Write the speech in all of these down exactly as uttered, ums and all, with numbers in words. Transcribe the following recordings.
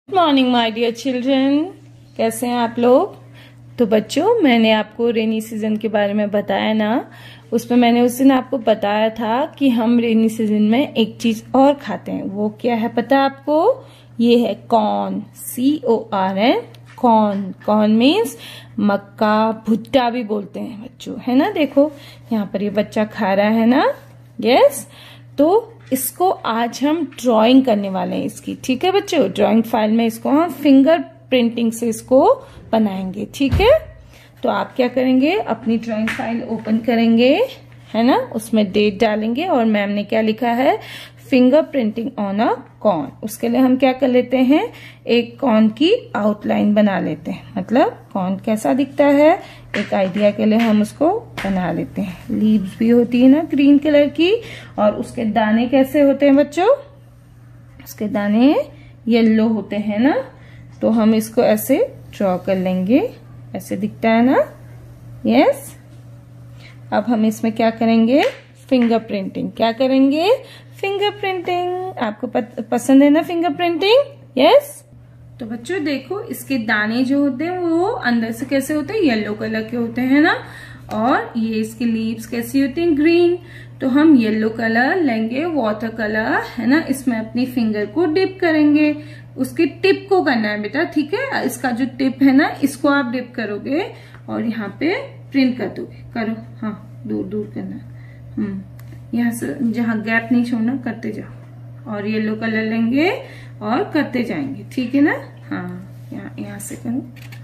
Good morning my dear children, कैसे हैं आप लोग। तो बच्चों, मैंने आपको रेनी सीजन के बारे में बताया ना। उसमें मैंने उस दिन आपको बताया था कि हम रेनी सीजन में एक चीज और खाते हैं। वो क्या है पता है आपको? ये है corn, C O R N, corn. Corn means मक्का, भुट्टा भी बोलते हैं बच्चों, है ना। देखो यहाँ पर ये बच्चा खा रहा है ना। यस, तो इसको आज हम ड्राइंग करने वाले हैं इसकी, ठीक है बच्चों। ड्राइंग फाइल में इसको हम फिंगर प्रिंटिंग से इसको बनाएंगे, ठीक है। तो आप क्या करेंगे, अपनी ड्राइंग फाइल ओपन करेंगे, है ना। उसमें डेट डालेंगे और मैम ने क्या लिखा है, finger printing on a corn. उसके लिए हम क्या कर लेते हैं, एक कॉर्न की आउटलाइन बना लेते हैं। मतलब कॉर्न कैसा दिखता है, एक आइडिया के लिए हम उसको बना लेते हैं। लीव्स भी होती है ना ग्रीन कलर की, और उसके दाने कैसे होते हैं बच्चों, उसके दाने येलो होते हैं ना। तो हम इसको ऐसे ड्रॉ कर लेंगे, ऐसे दिखता है ना। यस, अब हम इसमें क्या करेंगे, फिंगर प्रिंटिंग। क्या करेंगे, फिंगर प्रिंटिंग। आपको पसंद है ना फिंगर प्रिंटिंग? यस। तो बच्चों देखो, इसके दाने जो होते हैं वो अंदर से कैसे होते हैं, येलो कलर के होते हैं ना। और ये इसकी लीव्स कैसी होती हैं, ग्रीन। तो हम येलो कलर लेंगे, वाटर कलर, है ना। इसमें अपनी फिंगर को डिप करेंगे। उसकी टिप को करना है बेटा, ठीक है। इसका जो टिप है ना, इसको आप डिप करोगे और यहाँ पे प्रिंट कर दोगे। करो, हाँ, दूर दूर करना। हम्म यहाँ से जहाँ गैप नहीं छोड़ना, करते जाओ। और येलो कलर लेंगे और करते जाएंगे, ठीक है ना। हाँ, यहाँ यहाँ से करो।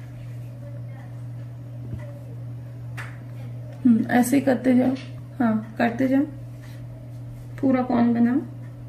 हम्म ऐसे करते जाओ, हाँ करते जाओ, पूरा कॉर्न बनाओ।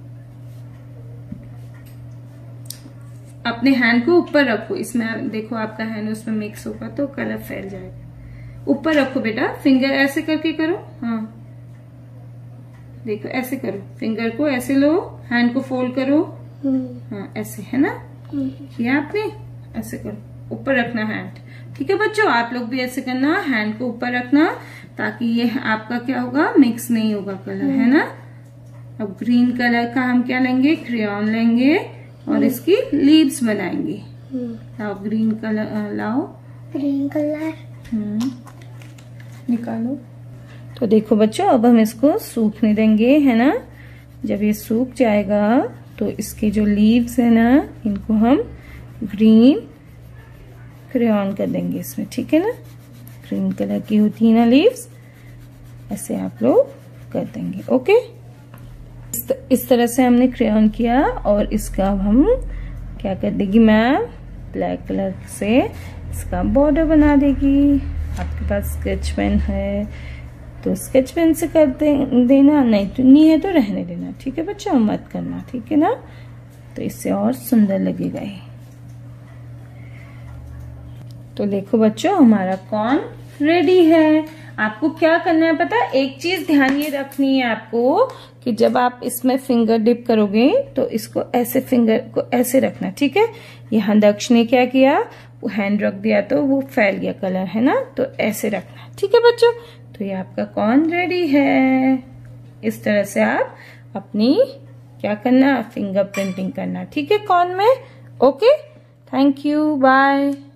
अपने हैंड को ऊपर रखो, इसमें देखो आपका हैंड उसमें मिक्स होगा तो कलर फैल जाएगा। ऊपर रखो बेटा, फिंगर ऐसे करके करो। हाँ देखो, ऐसे करो, फिंगर को ऐसे लो, हैंड को फोल्ड करो। हाँ ऐसे, है ना। किया आपने, ऐसे करो, ऊपर रखना हैंड, ठीक है बच्चों। आप लोग भी ऐसे करना, हैंड को ऊपर रखना, ताकि ये आपका क्या होगा, मिक्स नहीं होगा कलर, है ना। अब ग्रीन कलर का हम क्या लेंगे, क्रेयॉन लेंगे और इसकी लीव्स बनाएंगे। लाओ ग्रीन कलर, लाओ ग्रीन कलर, हम्म निकालो। तो देखो बच्चों, अब हम इसको सूखने देंगे, है ना। जब ये सूख जाएगा तो इसके जो लीव्स है ना, इनको हम ग्रीन क्रेयॉन कर देंगे इसमें, ठीक है ना। ग्रीन कलर की होती है ना लीव्स, ऐसे आप लोग कर देंगे। ओके, इस, इस तरह से हमने क्रेयॉन किया। और इसका अब हम क्या कर देगी मैम, ब्लैक कलर से इसका बॉर्डर बना देगी। आपके पास स्केच पेन है तो स्केच पेन से कर दे, देना, नहीं तो नहीं है तो रहने देना, ठीक है बच्चों, मत करना, ठीक है ना। तो इससे और सुंदर लगेगा ये। तो देखो बच्चों, हमारा कॉर्न रेडी है। आपको क्या करना है पता है, एक चीज ध्यान ये रखनी है आपको, कि जब आप इसमें फिंगर डिप करोगे तो इसको ऐसे, फिंगर को ऐसे रखना, ठीक है। यहाँ दक्ष ने क्या किया, वो हैंड रख दिया तो वो फैल गया कलर, है ना। तो ऐसे रखना, ठीक है बच्चों। तो ये आपका कॉर्न रेडी है। इस तरह से आप अपनी क्या करना, फिंगर प्रिंटिंग करना, ठीक है, कॉर्न में। Okay, thank you, bye.